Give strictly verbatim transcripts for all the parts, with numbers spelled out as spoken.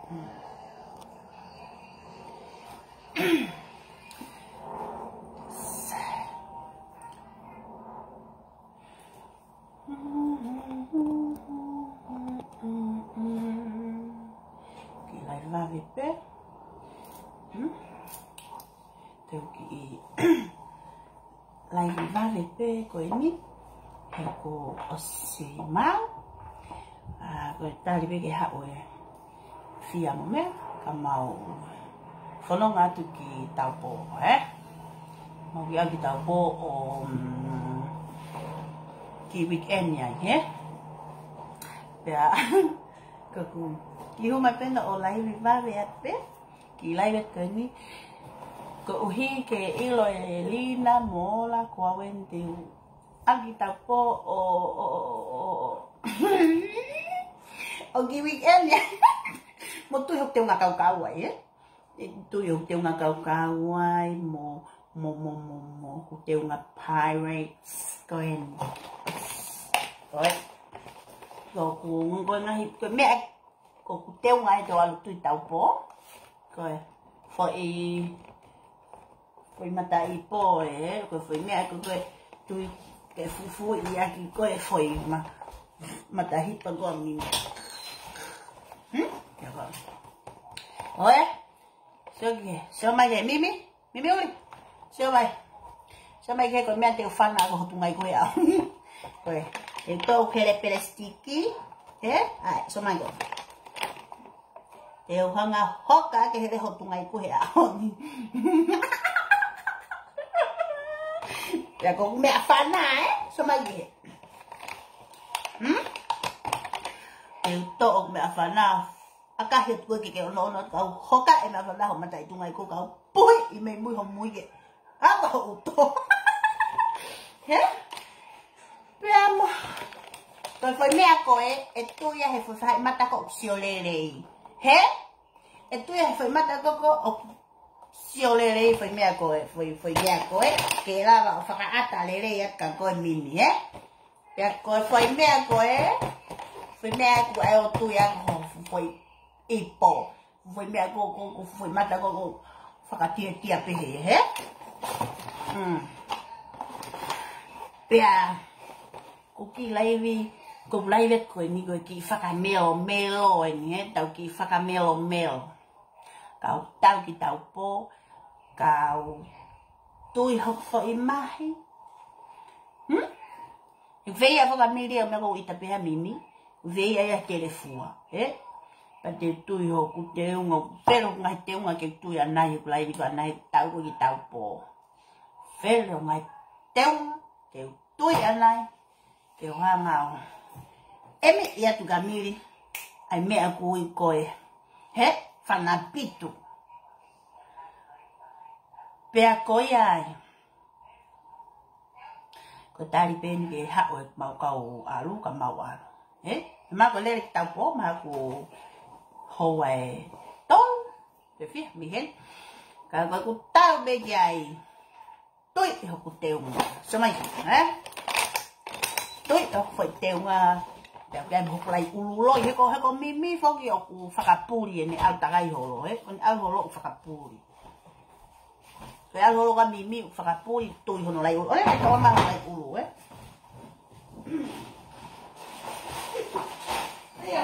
Va vipe, teu ki lai va vipe ko ini, ko osimau, ah ko tali be ke hawe, fia me kamau, kono ngatu ki taupo, eh, mau ki agi taupo o ki weekend ya, eh, ya, kaku. Ki huma pena o lai viva veate ki lai ve ni ko uhi ke ilo e lina mola ko awente agi tapo o o o ki weekend ya mo tu hok te nga kau kau ai e tu hok te nga kau kau ai mo mo mo mo mo ko te nga pirates ko en oi ko ko ngo nga hip ko me ko teu ngai to alu tu tau po ko foi foi mata i po e ko foi me ko ko tu ke fufu i aki ko foi ma mata hi pa go mi hm ya ba oe so ke so mai ke mimi mimi oi so mai so mai ke ko me te fan na ko tu ngai ko ya ko e to ke le pelestiki eh ai so mai ko eu hanga hoka ke he hotu ngai ku he aoni ya ko me afana eh so mai ge hm eu to me afana aka he tu ke ke no no ka hoka e me afana ho mata tu ngai ku ka pui i me mui ho mui ge a ko to he peamo to foi me ako e e tu ya he foi mata ko siolele he e tu e foi mata koko o siolele foi mea koe foi foi mea koe ke lava o whakaata lele ia ka koe mini eh pea koe foi mea koe foi mea koe o tu ia ko foi ipo foi mea koko foi mata koko whakatia tia pehe he hmm pea kuki laivi ko laive ko ni ko ki whaka melo melo ni e tau ki whaka melo melo kau tau ki tau po kau tui hok fo i mahi hm e veia whaka mili o mego i tapea mimi veia ia telefua e pa te tui hoku te unga pero ngai te unga ke tui anai ko laivi ko anai tau ko ki tau po pero ngai te unga ke tui anai ke hangau eme ia tu gamiri ai me aku i koe he fana pitu pea koe ai ko tari peni ke hao e mau kau alu ka mau alu he ma ko lere ki tau po ma ko hoa e ton pe fia mi hen ka ko ku tau be ai tui ho ku teu so mai he tui ho foi teu nga Dia kan hoklai ululoi he ko he ko mimi foki o ku whakapuri ni au tagai holo he kon au holo whakapuri ko au holo ka mimi whakapuri tui hono lai ulu ole mai kawa ma lai ulu he Ayo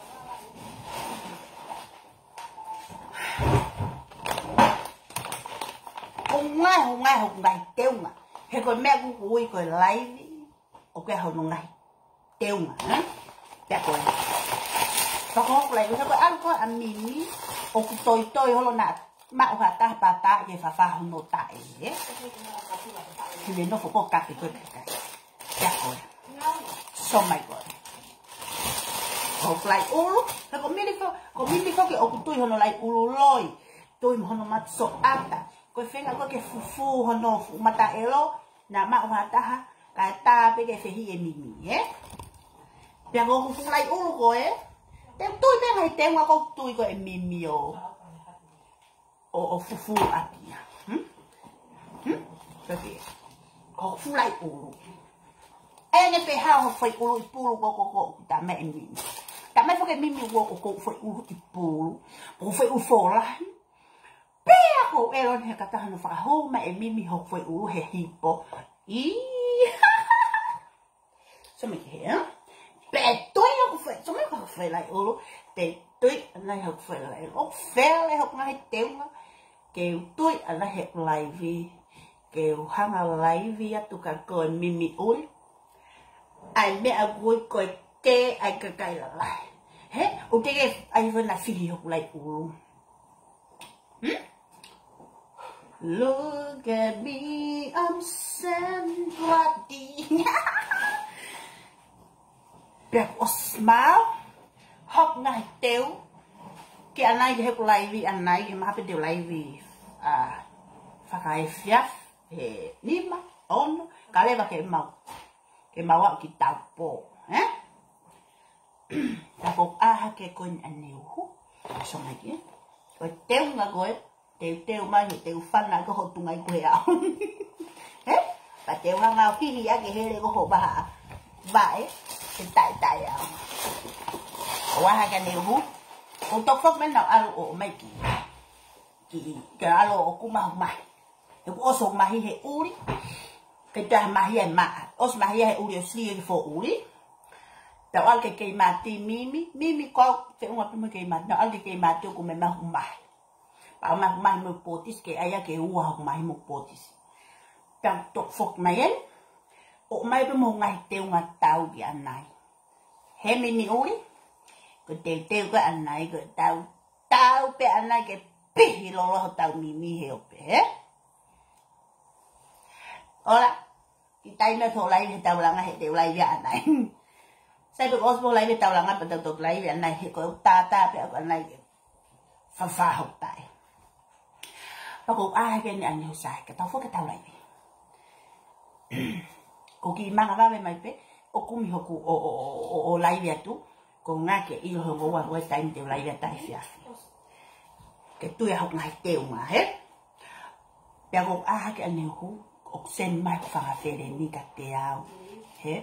Hungai hungai hungai teu nga he ko me ku kui ko lai o ke hono ngai teu nga ha ta ko ta ko lai ko ko an ko a mimi o ku toi toi holo na ma o ta pa ta ye fa fa hono ta e ki le no fo ko ka ki ko ka ta ko so my god o lai ulu ta ko mimi ko ko mimi ko ke o ku toi hono lai ulu loi toi hono mat so ata ko fenga ko ke fufu hono mata elo na ma o ta ha ka ta pe ke fe hi e mimi eh Pia ko fu lai ulu ko e te tui te ngai te ngako tui ko e mimi o o o fufu atia hm hm tapi ko fu lai ulu e ne pe ha ho foi ulu pulu ko ko ko ta me mimi Cả mấy cái mimi wo của cô phải u thì bù, cô phải u phổ lại. Bé cô Elon hay cả ta nó phải hô mẹ mimi học phải u hay hiệp bộ. Ý. Sao mày hiểu? Bé tôi học phải, sao mấy học phải lại u, bé tôi anh này học phải lại, học phải lại học ngay tiếng đó. Kêu tôi anh này học lại vì kêu hàng lại vì tụi cả con mimi u. Ai mẹ vui coi tê ai cái cái lại. Hè, o tege ai vừa là phi học lại u. Look at me, I'm somebody. Đẹp o smile, học ngày tiêu. Cái anh này học lại vì anh này mà học điều lại vì à phải cái phiaf hệ nima on cái này là cái màu cái màu ở cái tàu bộ, hả? Ta phục a cái con anh nhiều hút xong này kia rồi tiêu nga gọi tiêu tiêu mà thì tiêu phân là cái hộp tung ngay quẹo hết và tiêu hàng nào khi thì cái hệ này có hộp bà vậy thì tại tại à qua hai cái nhiều hút cô tóc phốt mấy nào alo ổ mấy kỳ kỳ cái alo cũng mà không mày cái ô số mà hệ u đi cái trà mà hệ mà ô số mà hệ u điều xí cái phổ u đi. Tao ăn cái cây mà tìm mimi mimi có phải không phải cái mà nó ăn cái cây mà tôi cũng mới mà không mày bảo mà không mày một potis cái ai cái u không mày một potis tao tục phục này ấy ổ mày với một ngày tiêu ngặt tao cái anh này hết mimi ui cái tiêu tiêu cái anh này cái tao tao cái anh này cái pi lo lo tao mimi hiểu bé ora cái tay nó thổi lại thì tao là ngày tiêu lại cái anh này. Saya được Osmo lấy về tàu là ngay bắt đầu tục lấy về anh này thì có ta ta phải anh này pha pha học tại nó cũng ai bên anh nhiều xài cái tao phốt cái tàu này cô kỳ mang vào bên mày biết ô cũng hiểu cô ô ô ô lấy về tú cô ngay cái yêu hơn của quay tay đều lấy về tay phía cái tôi học ngày đều mà hết bây giờ ai cái anh nhiều hú ốc sen mai pha phê đến đi cả tiêu hết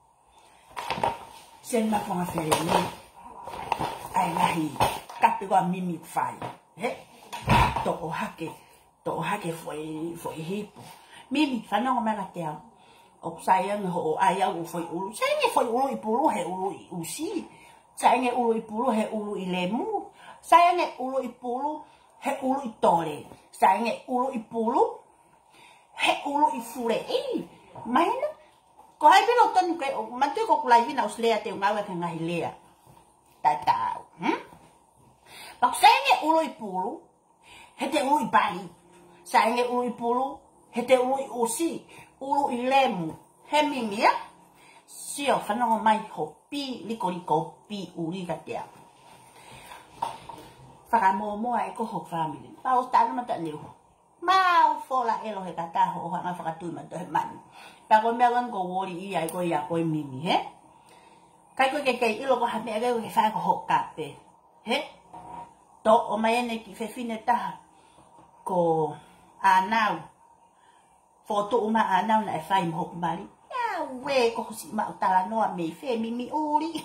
sen ma phong phê đến ai này cắt cái con mimi phải hết tổ hát cái tổ hát cái phơi phơi hip mimi phải nó mà là tiêu ốc sai anh hồ ai ao phơi u sai nghe phơi u i pulu he u u si sai nghe u i pulu he u i lemu sai nghe u i pulu he u i tore sai nghe u i pulu he u i fure mai nó có hai biết đâu tên cái mà tôi có lại với nào xưa tiêu ngáo cái ngày lìa tại tạo bác sai nghe u i pulu he te u i bali sai nghe u i pulu he te u i usi u i lemu he mimi á siêu phấn nó mai hộp pi li cô li cô pi u li cái tiệm phải mua mua ai có hộp vào mình bao tán nó tận nhiều mau phô lại rồi hết cả hộ hoặc là phải tụi mình tụi mình bà con bé con cô vô đi ai coi ya coi mimi hết cái cái cái cáiilo có hạt mẹ cái cái phải có hộp cà phê hết tổ ở mấy anh này phải phin ta cô à nào foto mà à nào lại phải hộp mà đi à quê cô chỉ mạo ta là nó mì phê mimi u đi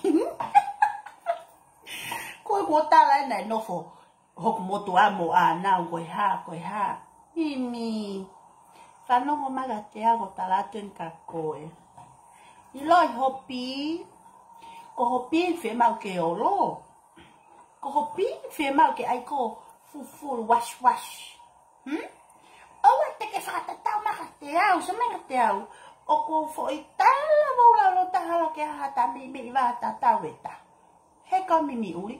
cô cô ta lại này nó phô hộp một tổ à một à nào quay ha quay ha mimi phải nó mà cái téo của ta là trên cả cô ấy đi lôi hộp pi cô hộp pi phải mạo kêu lo cô hộp pi phải mạo cái ai cô full full wash wash hm ô cái cái phát tao mà cái téo sao mà cái téo ô cô phải ta là vô là nó ta là cái hạt ta bị bị và ta tao về ta hết con mimi u đi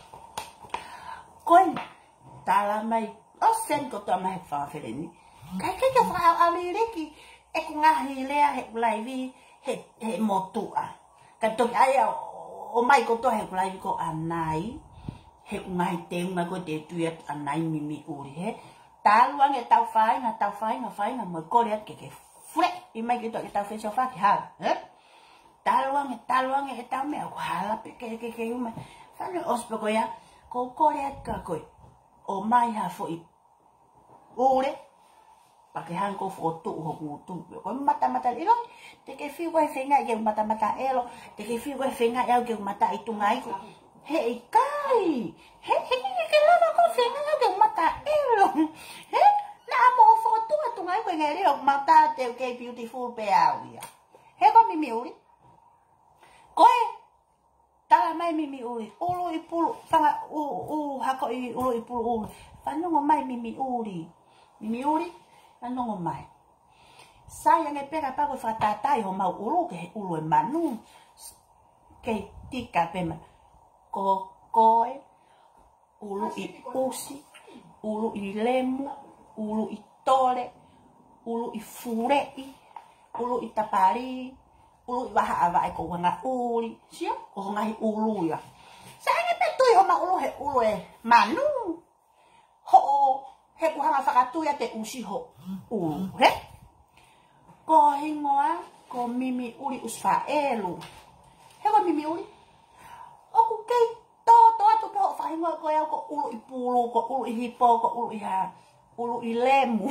coi ta là mày ở sen của tao mày phá phê đến cái cái cái phá ao đi đấy kì em cũng ngã hi lea hệ lại vì hệ hệ một tụ à cái tụi ai à ô mày của tôi hệ lại vì có anh này hệ cũng ngã tiếng mà có thể tuyệt anh này mimi u đi hết ta luôn nghe tao phái là tao phái là phái là mới có đấy cái cái phép đi mày cái tụi tao phê cho phát thì ha hết ta luôn nghe ta luôn nghe tao mèo quá là cái cái cái cái mà phát là ospo coi à cô có đấy cả coi ô mai hà phổi ô đấy và cái hàng cô phổ tụ hoặc ngủ tụ có mata mata đi rồi thì cái phiêu quay phía ngay kiểu mata mata elo thì cái phiêu quay phía ngay eo kiểu mata itu ngay he kai he he ke lava ko fenga na ke mata elo he na mo foto tu ngai ko ngai ro mata te ke beautiful pe aulia he ko mi mi uri koe tala mai mi mi uri ulu ipulu fanga u u hako i ulu ipulu uri fanongo mai mi mi uri mi mi uri fanongo mai saya ngai pega pa ko fatatai ho mau ulu ke ulu e manu ke tika pema ko koe ulu i usi ulu i lemu ulu i tole ulu i furei ulu i tapari ulu i waha awa e ko wanga uli sia ko ngai ulu ya saya ngai petu ho mau ulu he ulu e manu ho he ko hanga fakatu ya te usi ho ulu he ko hingoa ko mimi uli usfa elu he ko mimi uli oku kei to to atu ko fa hingoa ko ya ko ulu i pulu ko ulu i hipo ko ulu i ha ulu i lemu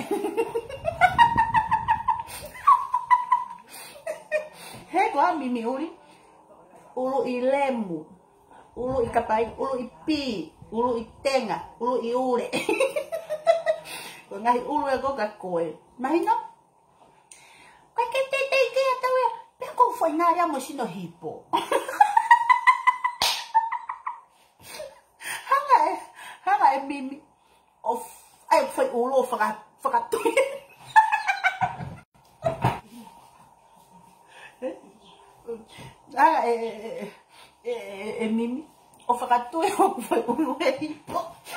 he ko mimi uli ulu i lemu ulu i kapai ulu i pi ulu i tenga ulu i ule ko ngai ulu e ko ka koe mahino ka ke te te ke tau ya pe ko foi na ya mo sino hipo hanga e hanga e mimi of ai foi ulu faka faka tu hanga e e e mimi o faka tu foi ulu e hipo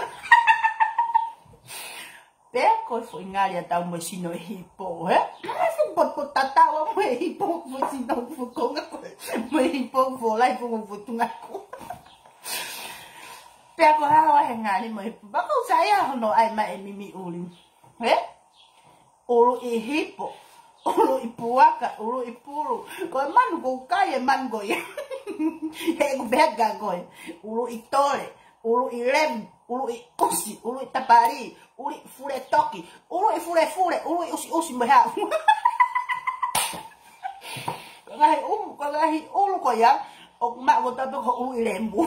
Peko foi ngalia tau mo sino hipo, he? Fu pot pot tatawa mo hipo mo sino fu konga ko. Mo hipo fu lai fu mo tunga ko. Peko hawa he ngali mo hipo. Bako saya no ai ma e mimi uli. He? Ulu i hipo. Ulu i puaka, ulu i pulu. Ko man go kai e man go ye. He go bega go. Ulu i tole, ulu i lem, ulu i kusi, ulu i tapari. Uli fure toki, uli fure fure, uli usi usi mehau. Kagahi um, kagahi ulu ko ya, o mak mo tabi ko uli lembu.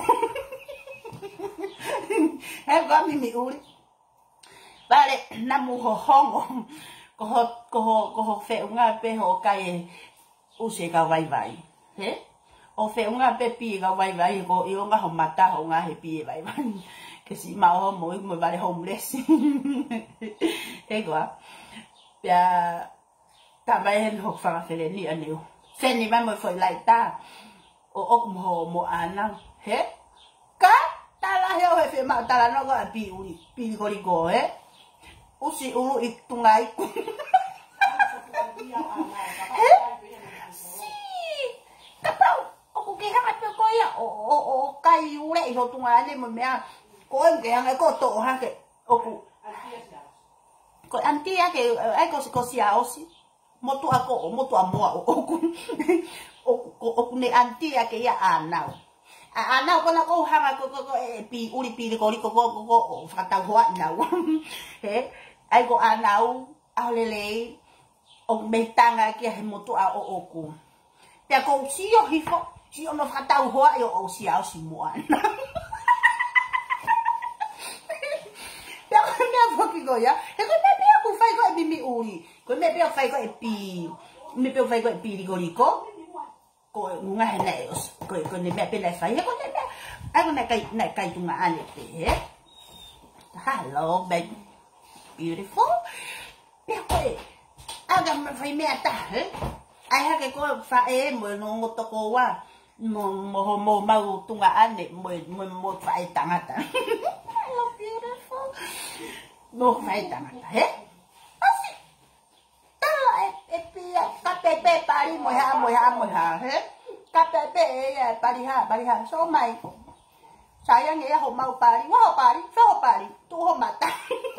Hei kami mi uli. Bale namu ho hongo, ko ho ko ho ko ho fe unga pe ho kai usi ka vai vai. He? O fe unga pe pi ka vai vai ko i unga ho mata ho unga he pi vai vai. Que si mau mo mo vale homeless ego ya ta vai hen ho fa fele ni aneu se ni va mo foi lai ta o ok mo mo ana he ka ta la he o fe ma ta la no go pi uri pi go ri go he usi ulu itungai ku he si kapau o ke ha ka ko ya o o kai ule ho tungai ni mo me ko em ke ang ko to ha ke oku ko antia ke ai ko ko sia osi motu ako motu amoa oku oku ne antia ke ya anau a anau ko na ko hanga ko ko pi uri pi ko ko ko ko fata ho anau he ai ko anau alele o metanga ke he motu a oku pe ko si yo hifo si yo no fata ho yo o sia osi mo ana Porque goya, e ko me pia ku fai ko e mimi uri. Ko me pia fai ko e pi. Me pia fai ko e pi rigorico. Ko nga heneos. Ko ko ne me pia fai ko ne me. Ai ko na kai na kai tunga ane te. Hello baby. Beautiful. Pia ko e. Aga me fai me ata, he. Ai ha ke ko fa e mo no ngoto ko wa. Mo mo mo mau tunga ane mo mo mo fai tangata. Hello beautiful. No fai tangata, he? Asi. Tala e e pia ka pepe pari mo ha mo ha mo ha, he? Ka pepe e pari ha, pari ha. So mai. Sayang ya ho mau pari, wa ho pari, so ho pari, tu ho mata.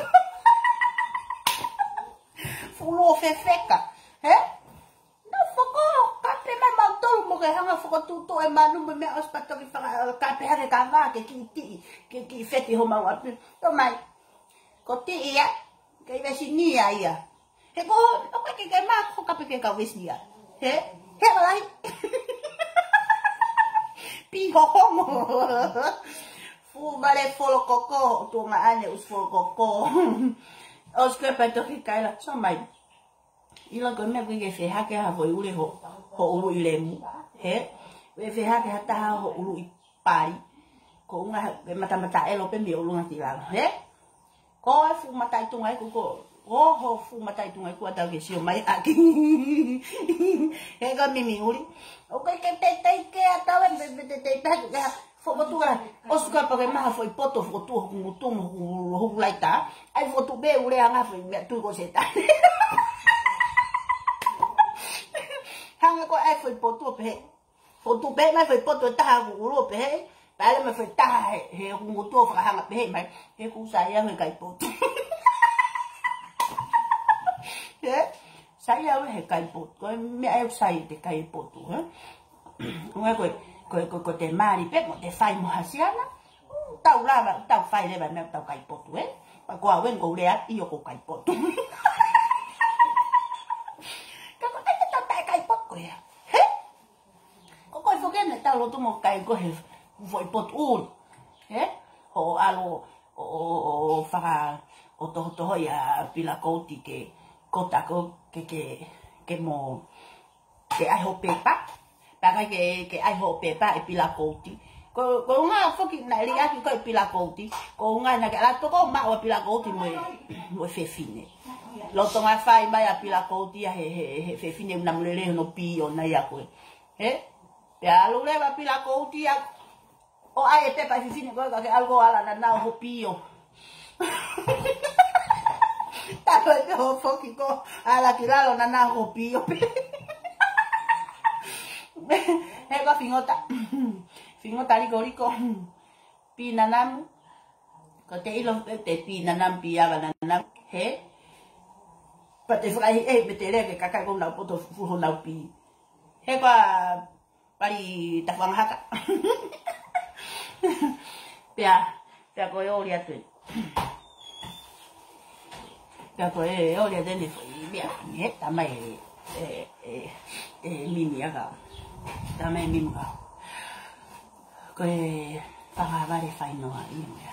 Fulo fefeka, he? No foko, ka pe mai mau tolu mo ke hanga foko tu to e manu me me hospital ki fa ka pe ha ke ka va ke ki ti, ke ki feti ho mau api. To mai. Ko ti ia ke vesi ni ia he ko o ka ke ke ma ko ka pe ke ka vesi ia he he lai pi ho ho fu vale folo coco tu nga ane us folo coco os que pa to ki kai la so mai ila ko me ke fe ha ke ha vo ule ho ho ulu ile mu he we fe ha ke ha ta ho ulu i pari ko nga be mata mata e lo pe mi ulu ngati la he ko fu mata tu ngai ko ko oh ho fu mata tu ngai ko ta ke sio mai aki he ko mi mi uli o ke ke te te ke ata we be te te te fo botu ga o suka pa ma fo poto fo tu ko tu ho laita ai fo tu be ule anga fo me tu ko seta hanga ko ai fo poto pe fo tu be mai fo poto ta ko ulu pe ba le me fo ta he ko tu fa hanga pe mai he ku saya me kai poto he saya he kai poto ko me ai sai te kai poto he ngai ko ko ko ko te mari pe mo te fai mo hasiana tau la ba tau fai le ba me tau kai poto eh pa ko awen ko le at io ko kai poto ka ko te tau kai poto ya he ko ko fo ke me tau lo tu mo kai ko he foi poto un he o alo o fa o to to ya pila ko ti ke ko ta ko ke ke ke mo ke ai ho pe pa Pakai ke ke ai ho pe pa e pila koti. Ko ko nga foki na ri aki ko e pila koti. Ko nga na ka la to ko ma o pila koti mo mo fe fine. Lo to nga fai mai a pila koti he he he fe fine na mulele no pi o na ya ko. He? Ya lo le ba pila koti a o ai e pe pa fe fine ko ka ke algo ala na na ho pi o. Ta ko e ho foki ko ala kiralo na na ho pi o. Hego fingota fingota rico rico pinanam ko te ilo te pinanam pia banana he pa te fai e me te le ke kaka ko na poto fu na pi he pa pari ta fang haka pia pia ko yo ria tu pia ko e yo ria de ni foi bia he ta mai e e e mini aga Dame mi mga. Ko e pangabare fai noa i mea.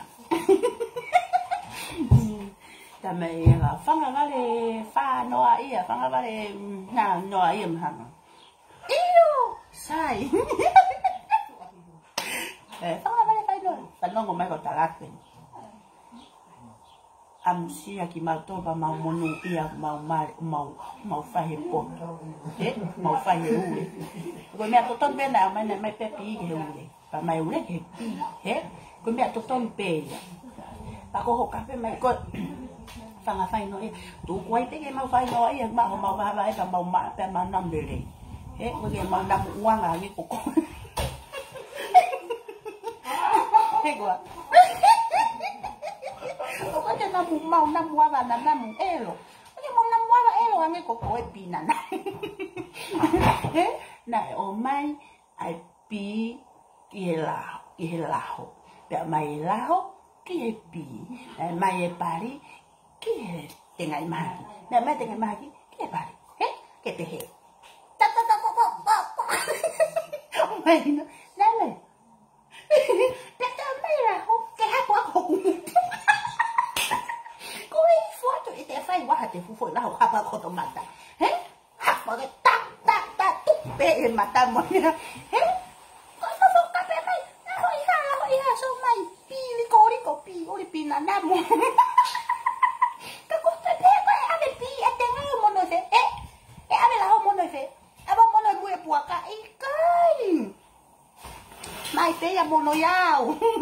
Dame e nga pangabare fa noa i a pangabare na noa i mhanga. Iyo! Sai! Pangabare fai noa. Tanongo mai ko talaken. Am sia ki mau toba mau monu ia mau mau mau mau fai po eh mau fai ule ko me to ton be na mai mai pe pi ke ule pa mai ule ke pi eh ko me to ton pe pa ko ho ka pe mai ko fa nga fai no e tu kwai te ke mau fai no ia mau mau ba ba pa mau ma pe ma nam de le eh ko ke mau nam uang a ni ko ko he ko ko te na mu mau na mua ba na na mu elo ko mau na mua ba elo ange ko ko e pina na he na o mai ai pi ki la ki la ho pe mai la ho ki e pi mai e pari ki e tenga i mai na mai tenga mai ki ki e pari he ke te he ta ta ta ko ko ko mai no na na te ta mai la ho ke ha ko ko fai wa te fu foi la ho apa ko to mata he ha ma ke ta ta ta tu pe e mata mo he ko to so ka pe mai na ho ia ho ia so mai pi li ko ri ko pi o ri pi na na mo ka ko pe pe ko ave pi e te nga mo no fe e e ave la ho mo no fe ava mo no bu e pu aka i kai mai pe ya mo no yao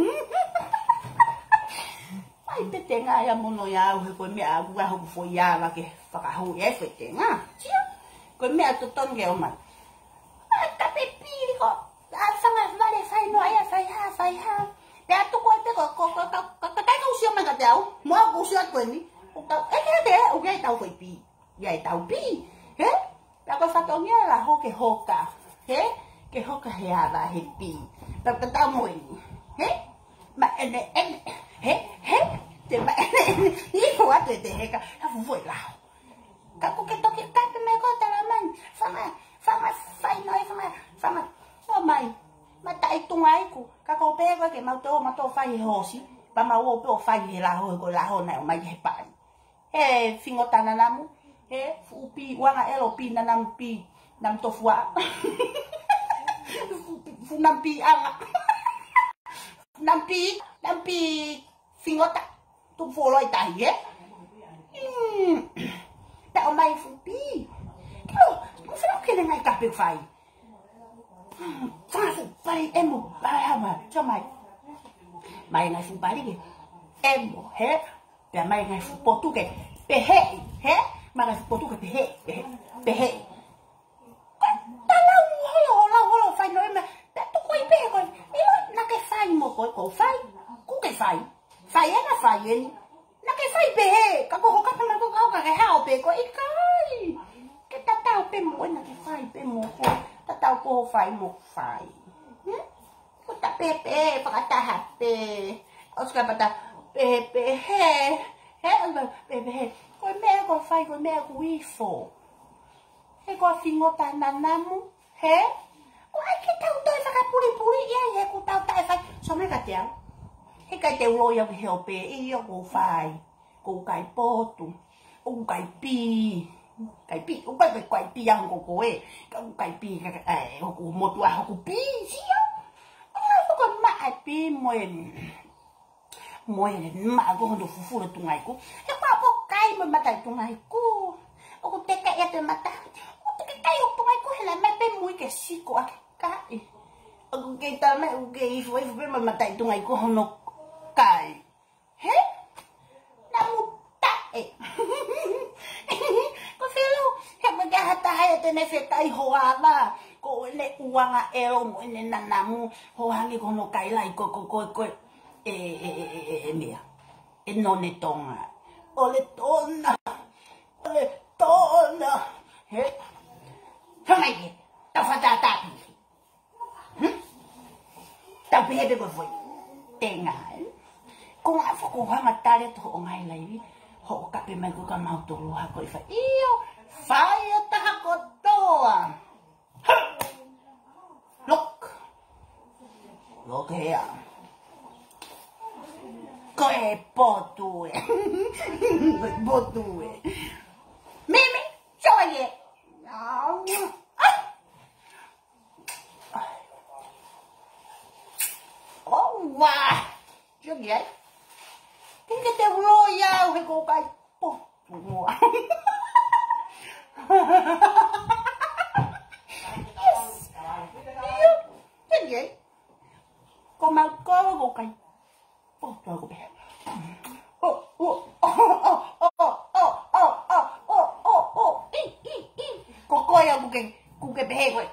ai pe tenga ya mono ya o ko me a gua ho fo ya va ke fa ka ho e fe tenga tia ko me a to ton ge o ma ta pe pi ko a fa nga vale fai no ai fai ha fai ha pe a to ko te ko ko ko ka ka ka usio ma ga tau mo a usio ko ni o ka e ke de o ge tau foi pi ya tau pi he la ko fa to nge la ho ke ho ka he ke ho ka he a va he pi ta ta ta mo he ma ene ene he he te ma ni ko ate te he ka ha fu foi la ka ko ke to ke ta pe me ko ta la man fa ma fa ma fai no fa ma fa ma no mai mata itu ngai ku kako pe ko ke mau to mau to fai hosi pa mau pe o fai he la ho ko la ho na mai he pai he fingo tananamu he upi wanga elo pi nanam pi nam to fua fu nam pi anga nam pi nam pi fingo ta tu fo loi tai he ta o mai fu pi lo mo fa ke ngai ka pe fai fa fu pai em mo ba ma cho mai mai ngai fu pai ke em mo he pe mai ngai fu po tu ke pe he he mai ngai fu po tu ke pe he pe he ta la ho la ho la fai noi ma ta tu koi pe ko ni lo na ke fai mo ko ko fai ku ke fai fai na fai en na ke fai pe he ka ko ka pa ma ko ka ka ha pe ko i kai ke ta ta pe mo na ke fai pe mo ko ta ta ko fai mo fai ko ta pe pe pa ta ha pe o ska pa ta pe pe he he pe pe he ko me ko fai ko me ko wi fo he ko fingo ta na namu he ko ai ke ta to fa ka puri puri ye ye ko ta ta fa so me ka tiang he ka te lo yo he pe i yo ko fai ko kai po tu o kai pi kai pi o kai kai pi yang ko ko e ka kai pi ka ai ko mo tu a ko pi si yo o ko ma pi mo en mo en ma ko ndo fu fu tu ngai ko e pa po kai mo mata tu ngai ko o ko te ka ya te mata o te ka yo tu ngai ko he la me pe mo ke si ko a ka e o ke ta me o ke i fu fu me mata tu ngai ko no kai he na mu ta e ko felo he me ga hata ha te ne fe tai ho ala ko ne uanga ero mo ne nanamu ho hangi ko no kai lai ko ko ko ko e e e e mia e non ne tonga o le tona o le tona he hamai ke ta fa ta ta hm ta pe de ko foi tenga ko nga fo ko ha matale to ngai lai ho ka pe mai ko ka mau to lo ha ko fa io fai ta ha ko toa look look here ko e potue potue mimi choye oh wow chưa vậy cái cái teo lôi dao hay cô cái potue yes cái gì con mau có cô cái oh trời cô bé oh oh oh oh oh oh oh oh oh oh oh i i i cô coi à cô cái cô cái bé rồi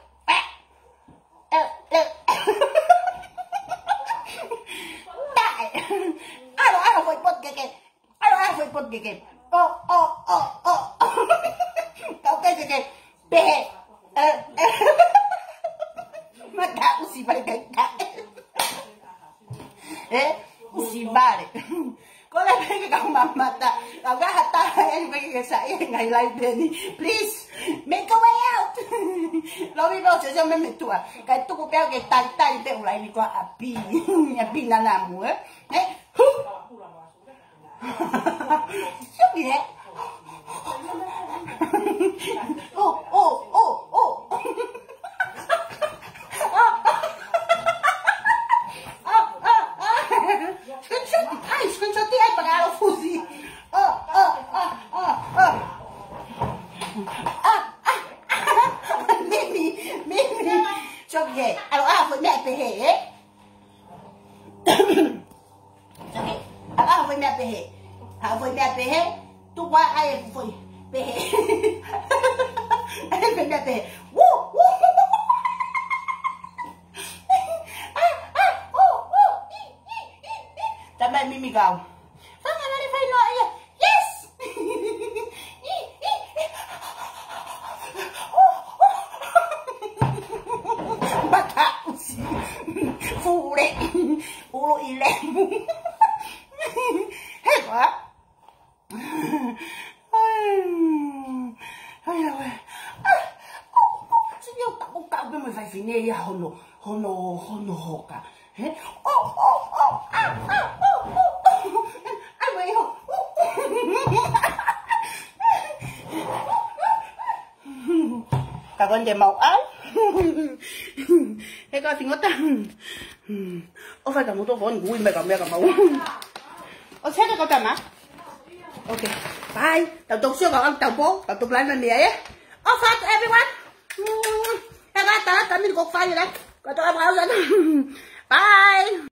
đại ai nói ai phải bật cái cái ai nói ai phải bật cái cái oh oh oh oh cậu cái cái cái bé mà đã cũng xì phải cái cái eh si vale có lẽ cái con mà mà ta là cái hạt ta em phải cái sải ngày lại bên please make a way out lo đi bao giờ cho mình mình tuổi cái tôi có béo cái tay tay béo lại đi qua api api là làm múa đấy sao vậy ô ô ô ô ai screenshot ti ai pagalo fusi oh oh oh oh oh ah ah mimi mimi choke alo ah foi mẹ pe he choke ah foi mẹ pe he ah foi mẹ pe he tu qua ai foi pe he ai foi mẹ pe he wo wo Também mimi gao. Vamos lá, vai lá. Yes. Bata usi. Fure. Ulo ile. Hey quoi? Ai ai ai. Sino ta ko ka be mo fai fine ya hono. hono hono hoka he oh oh oh ah ah oh oh ai vậy không cả con trẻ màu ấy thế coi thì ngót tăng ô phải cả một tô vốn vui mày cả mẹ cả màu ô xét cho con tầm á ok bye tao tục xưa còn ông tao bố tao tục lại lần này ấy ô phát cho everyone em ơi tao tao mình cột phai rồi đấy còn tao em áo dẫn bye